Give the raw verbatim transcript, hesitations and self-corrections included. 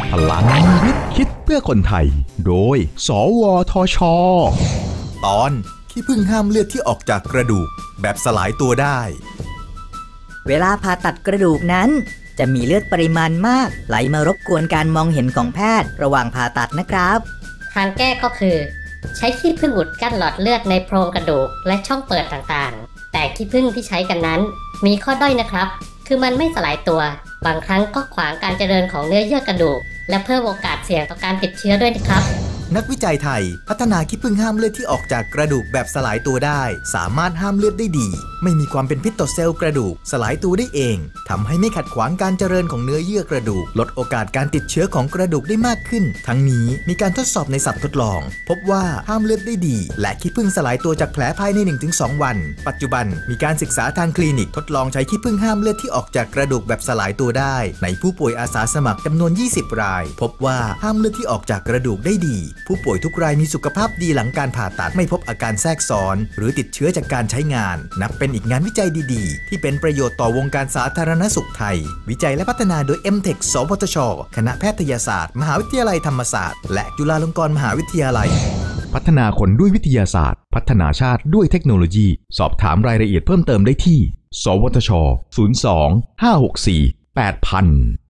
พลังวิทย์คิดเพื่อคนไทยโดยสวทช. ตอนขี้ผึ้งห้ามเลือดที่ออกจากกระดูกแบบสลายตัวได้เวลาผ่าตัดกระดูกนั้นจะมีเลือดปริมาณมากไหลมารบกวนการมองเห็นของแพทย์ระหว่างผ่าตัดนะครับทางแก้ก็คือใช้ขี้ผึ้งอุดกั้นหลอดเลือดในโพรงกระดูกและช่องเปิดต่างๆแต่ขี้ผึ้งที่ใช้กันนั้นมีข้อด้อยนะครับคือมันไม่สลายตัวบางครั้งก็ขวางการเจริญของเนื้อเยื่อกระดูกและเพิ่มโอกาสเสี่ยงต่อการติดเชื้อด้วยนะครับนักวิจัยไทยพัฒนาขี้ผึ้งห้ามเลือดที่ออกจากกระดูกแบบสลายตัวได้สามารถห้ามเลือดได้ดีไม่มีความเป็นพิษต่อเซลล์กระดูกสลายตัวได้เองทำให้ไม่ขัดขวางการเจริญของเนื้อเยื่อกระดูกลดโอกาสการติดเชื้อของกระดูกได้มากขึ้นทั้งนี้มีการทดสอบในสัตว์ทดลองพบว่าห้ามเลือดได้ดีและขี้ผึ้งสลายตัวจากแผลภายใน หนึ่งถึงสอง วันปัจจุบันมีการศึกษาทางคลินิกทดลองใช้ขี้ผึ้งห้ามเลือดที่ออกจากกระดูกแบบสลายตัวได้ในผู้ป่วยอาสาสมัครจำนวนยี่สิบรายพบว่าห้ามเลือดที่ออกจากกระดูกได้ดีผู้ป่วยทุกรายมีสุขภาพดีหลังการผ่าตัดไม่พบอาการแทรกซ้อนหรือติดเชื้อจากการใช้งานนับเป็นอีกงานวิจัยดีๆที่เป็นประโยชน์ต่อวงการสาธารณสุขไทยวิจัยและพัฒนาโดย เอ็ม เทค สวทช.คณะแพทยศาสตร์มหาวิทยาลัยธรรมศาสตร์และจุฬาลงกรณ์มหาวิทยาลัยพัฒนาคนด้วยวิทยาศาสตร์พัฒนาชาติด้วยเทคโนโลยีสอบถามรายละเอียดเพิ่มเติมได้ที่สวทช ศูนย์ สอง ห้า หก สี่ แปด ศูนย์ ศูนย์